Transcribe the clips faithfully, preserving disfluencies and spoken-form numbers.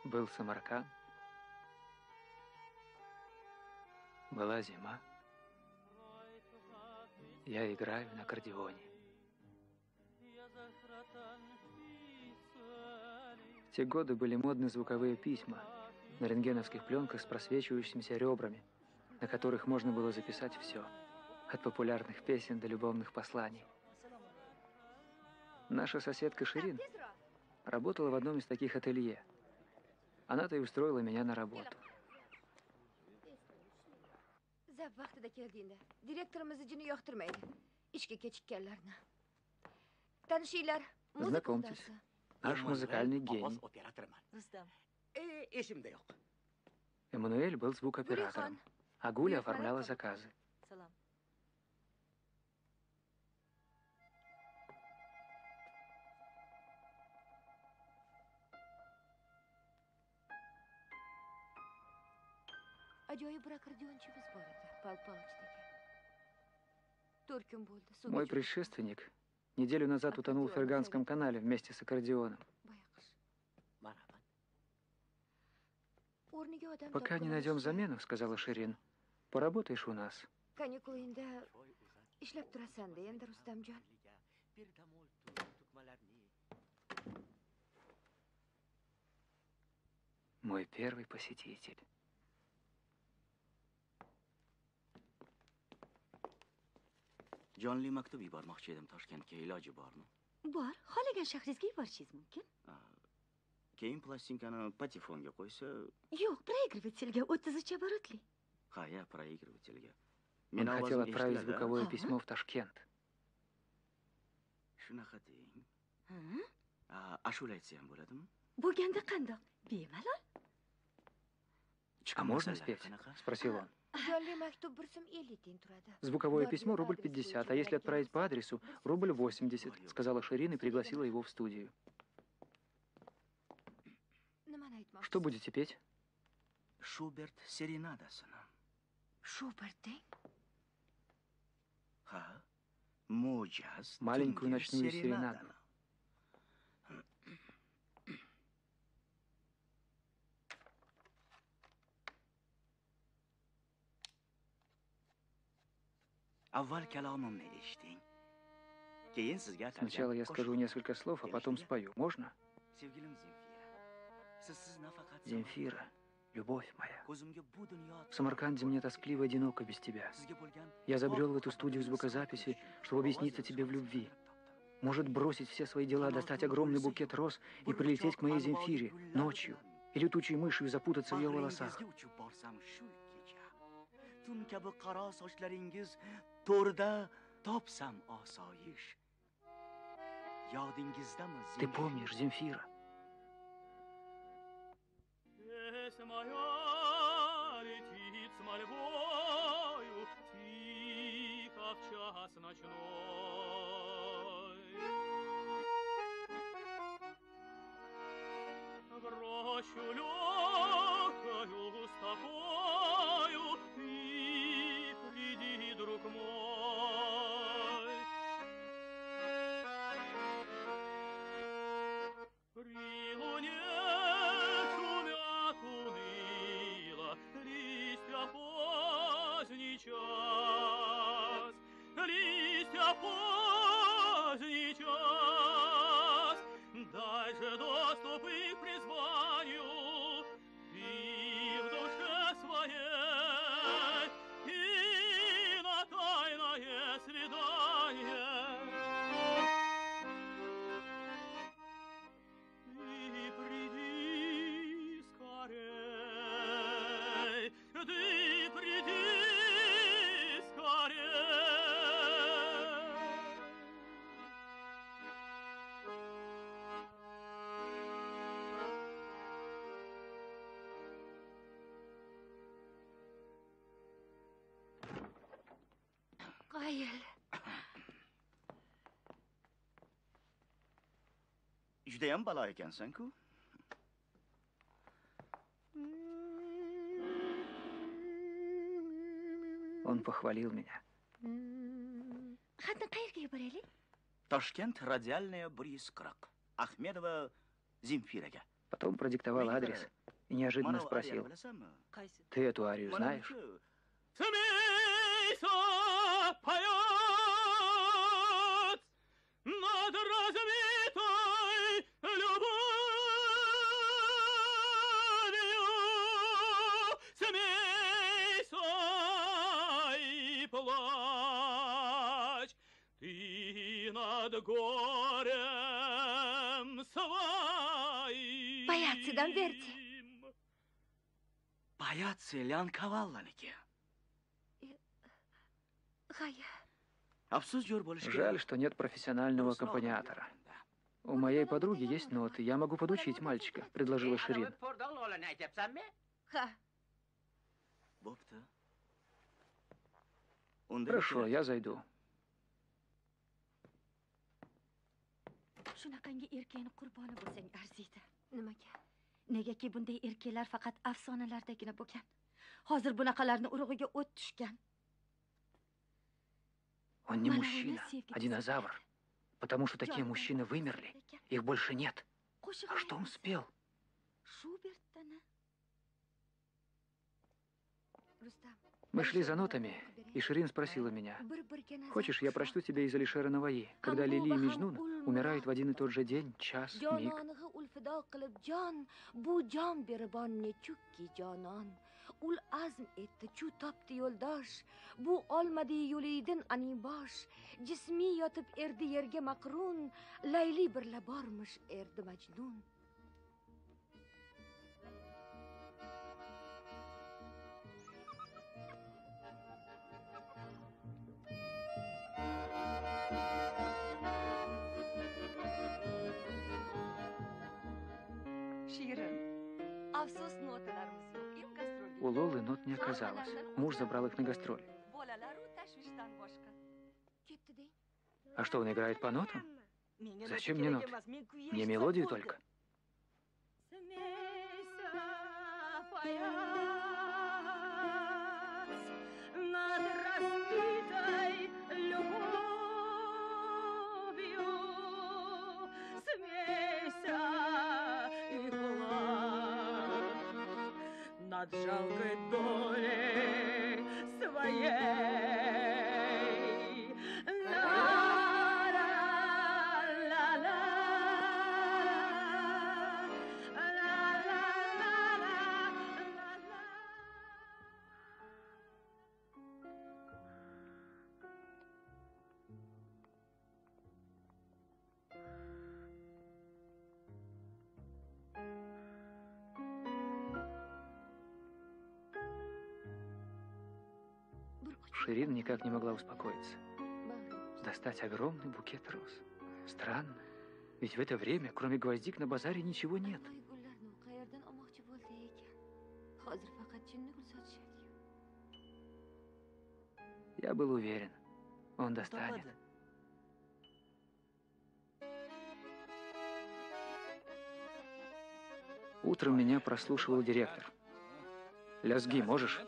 Был Самарканд. Была зима. Я играю на аккордеоне. В те годы были модны звуковые письма на рентгеновских пленках с просвечивающимися ребрами, на которых можно было записать все, от популярных песен до любовных посланий. Наша соседка Ширин работала в одном из таких ателье. Она-то и устроила меня на работу. Знакомьтесь, наш музыкальный гений. Эммануэль был звукоператором, а Гуля оформляла заказы. Мой предшественник неделю назад утонул в Ферганском канале вместе с аккордеоном. Пока не найдем замену, сказала Ширин, поработаешь у нас. Мой первый посетитель. Jonli maktub yubormoqchi edim Toshkentga, iloji bormi? Bor. Xohlagan shahringizga yuborishingiz mumkin. Keyin plastinkani patefonga qo'ysa... Yo'q, проигрывательga o'ttiz uch оборотli. Ha, ya, проигрывательga. Он хотел отправить звуковое письмо в Ташкент. Shunaqa deng. Ashula aytsa ham bo'ladimi? Bo'lganda qandoq? Bemalol. А можно спеть? Спросил он. Звуковое письмо рубль пятьдесят, а если отправить по адресу, рубль восемьдесят, сказала Ширин и пригласила его в студию. Что будете петь? Шуберт серенадасini. Шуберт, Ha, mo'jaz. Маленькую ночную серенаду. Сначала я скажу несколько слов, а потом спою. Можно? Земфира, любовь моя. В Самарканде мне тоскливо и одиноко без тебя. Я забрел в эту студию звукозаписи, чтобы объясниться тебе в любви. Может, бросить все свои дела, достать огромный букет роз и прилететь к моей Земфире ночью и летучей мышью запутаться в ее волосах. Tun kabi qaro sochlaringiz to'rida topsam osoyish. Yodingizdami? Ты помнишь, Земфира? Песнь моя летит с мольбою тихо в час ночной. В рощу легкою с тобою друг мой, при луне шумят уныло листья поздний час, листья поздний час, дай же доступ их призванию, и в душе своей свидание. Ты приди скорей, ты приди скорей. Qoyil. Judayam balo ekansan-ku. Он похвалил меня. Xatni qayerga yuboraylik? Toshkent, Radialnaya bir yuz qirq. Ahmedova Земфираga. Потом продиктовал адрес и неожиданно спросил: «Ты эту арию знаешь?» Смейся, поет над разбитой любовью. Смейся и плачь ты над горем своим. Boyatchidan Verdi. Boyatchi Leon Cavallaniki. G'oya. Afsus jo'r bo'lishi Жаль, что нет профессионального аккомпаниатора. У моей подруги есть ноты, я могу подучить мальчика, предложила Ширин. Ha. bo'pti. Хорошо, я зайду. Shunaqangi erkakning qurboni bo'lsang arziydi. Nimaga? Negaki bunday erkaklar faqat afsonalardagina bo'lgan. Hozir bunaqalarni urug'iga o't tushgan. Он не мужчина, а динозавр. Потому что такие мужчины вымерли. Их больше нет. А что он спел? Мы шли за нотами, и Ширин спросила меня: «Хочешь, я прочту тебе из Алишера Наваи, когда Лили и Меджнун умирают в один и тот же день, час, миг?» Ul azm etdi, chu topdi yo'ldosh. Bu olmadi yo'lidin aning bosh. Jismi yotib erdi yerga maqrun. Layli birla bormish erdi Majnun. Shirin. Afsus notalarimiz yo'q. У Лолы нот не оказалось. Муж забрал их на гастроли. А что, он играет по нотам? Зачем мне ноты? Мне мелодию только. Над жалкой долей своей. Ла-ла-ла-ла, ла-ла-ла-ла-ла. Ширин никак не могла успокоиться. Достать огромный букет роз. Странно. Ведь в это время, кроме гвоздик, на базаре ничего нет. Я был уверен, он достанет. Утром меня прослушивал директор. Лязги можешь?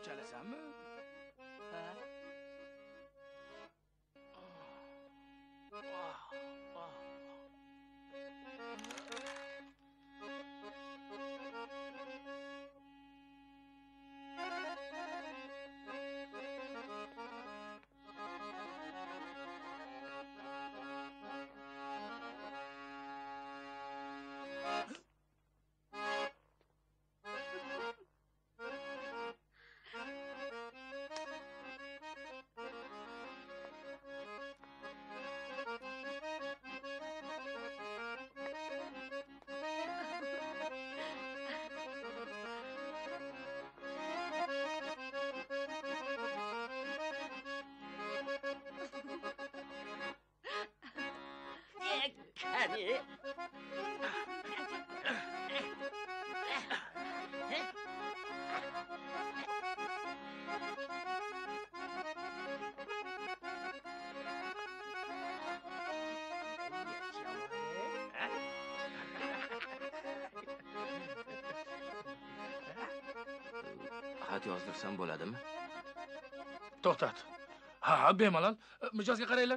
Xat yozdirsam bo'ladimi? To'xtat. Ha, bemalol. Mijozga qaranglar.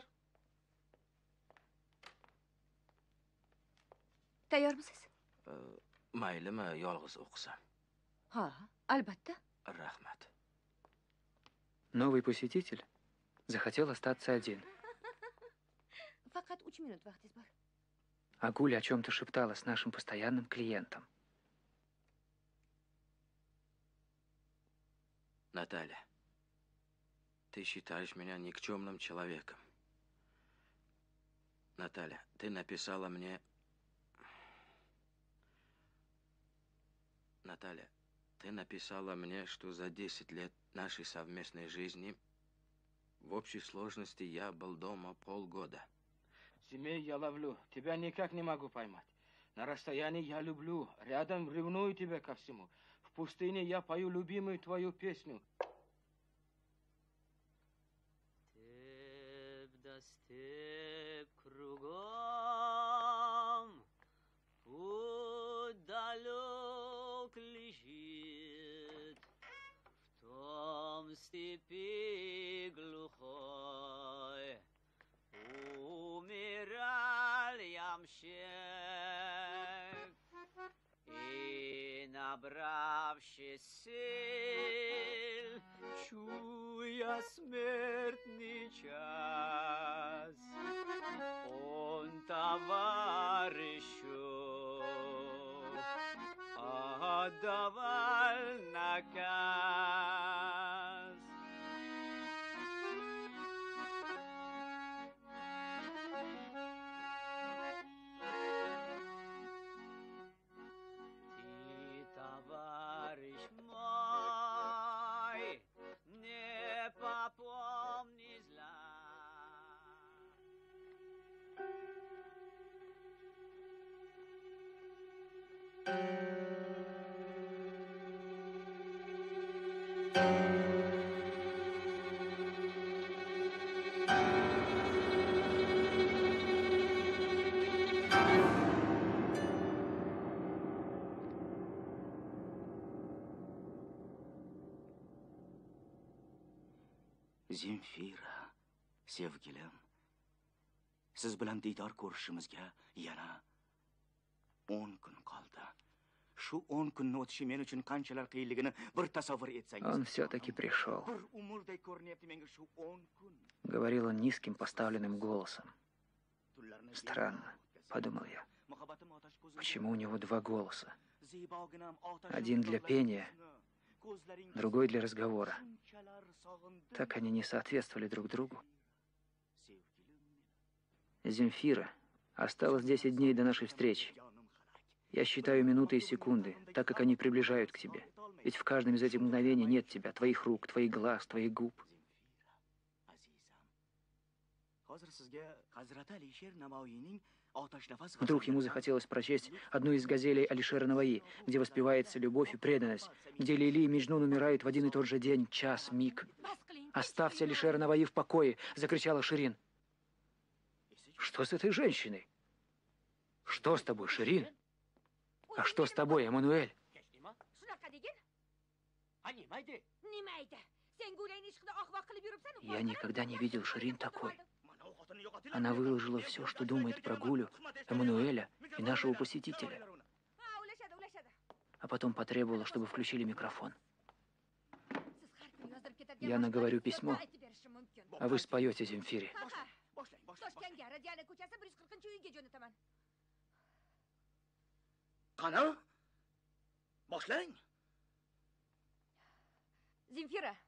Tayyormisiz? Maylimi, yolg'iz o'qisam? Ha, albatta. Rahmat. Новый посетитель захотел остаться один. Faqat uch minut vaqtingiz bor. А Гуля о чем-то шептала с нашим постоянным клиентом. Наталья, ты считаешь меня никчемным человеком. Наталья, ты написала мне... Наталья, ты написала мне, что за десять лет нашей совместной жизни в общей сложности я был дома полгода. Семей я ловлю, тебя никак не могу поймать. На расстоянии я люблю, рядом ревную тебя ко всему. В пустыне я пою любимую твою песню. Степ да степ кругом, путь далек лежит, в том степи глухой умирал ямщик, и, набравшись сил, чуя смертный час, он товарищу отдавал наказ. Ты, товарищ мой, не попомни зла. Zemfira, sevgilim, siz bilan diydor ko'rishimizga yana o'n kun qoldi. Shu o'n kunning o'tishi men uchun qanchalar qiyinligini bir tasavvur etsangiz. Он все-таки пришел. Bir umrday ko'rinyapti menga shu o'n kun. Говорил он низким поставленным голосом. Странно, подумал я. Почему у него два голоса? Один для пения, другой для разговора. Так они не соответствовали друг другу. Земфира, осталось десять дней до нашей встречи. Я считаю минуты и секунды, так как они приближают к тебе. Ведь в каждом из этих мгновений нет тебя, твоих рук, твоих глаз, твоих губ. Вдруг ему захотелось прочесть одну из газелей Алишера Наваи, где воспевается любовь и преданность, где Лейли и Меджнун умирают в один и тот же день, час, миг. «Оставьте Алишера Наваи в покое!» — закричала Ширин. «Что с этой женщиной? Что с тобой, Ширин? А что с тобой, Эммануэль?» Я никогда не видел Ширин такой. Она выложила все, что думает про Гулю, Эммануэля и нашего посетителя. А потом потребовала, чтобы включили микрофон. Я наговорю письмо, а вы споете Земфире. Qani? Boshlang. Zemfira.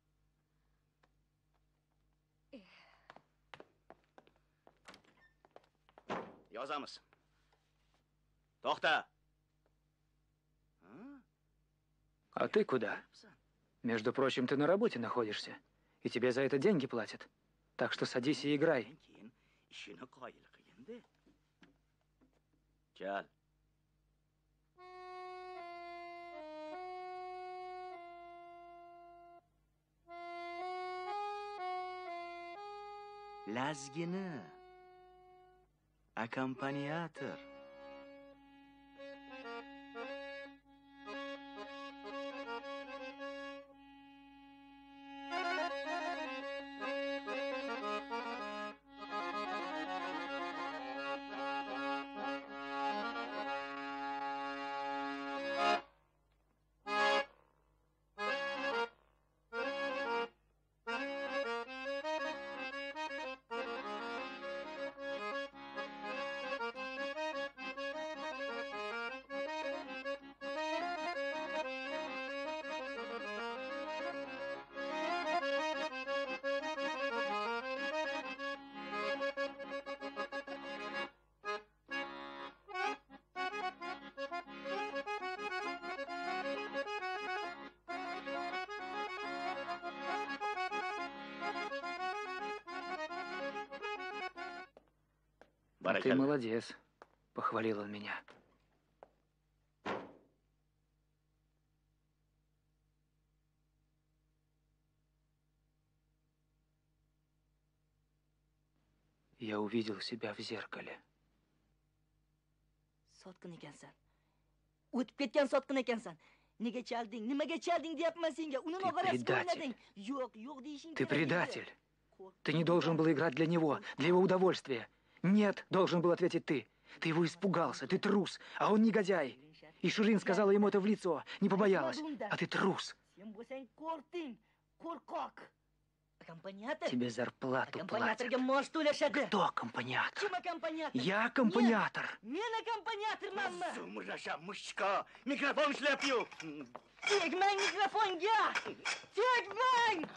Yozamiz. To'xta. А ты куда? Между прочим, ты на работе находишься, и тебе за это деньги платят. Так что садись и играй. Чал. Lazgina. Аккомпаниатор. Ты молодец, похвалил он меня. Я увидел себя в зеркале. Sotqin ekansan. O'tib ketgan sotqin ekansan. Nega chalding? Nimaga chalding deyapman senga. Uni noqarasiga o'ynading. Yo'q, yo'q deyishing kerak. Ты предатель. Ты не должен был играть для него, для его удовольствия. Нет, должен был ответить ты. Ты его испугался, ты трус, а он негодяй. И Ширин сказала ему это в лицо, не побоялась. А ты трус. Тебе зарплату платят. Кто аккомпаниатор? Я аккомпаниатор. Микрофон шляпью. Tegmang mikrofonga! Tegmang!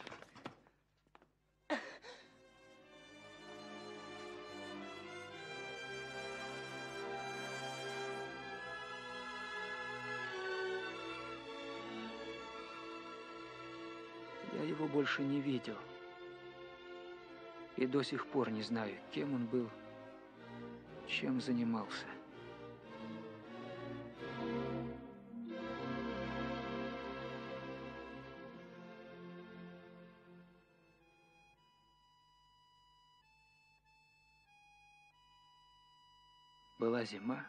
Я его больше не видел. И до сих пор не знаю, кем он был, чем занимался. Была зима,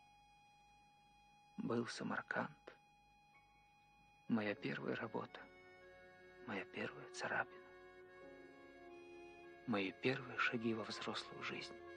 был Самарканд. Моя первая работа, моя первая царапина. Мои первые шаги во взрослую жизнь.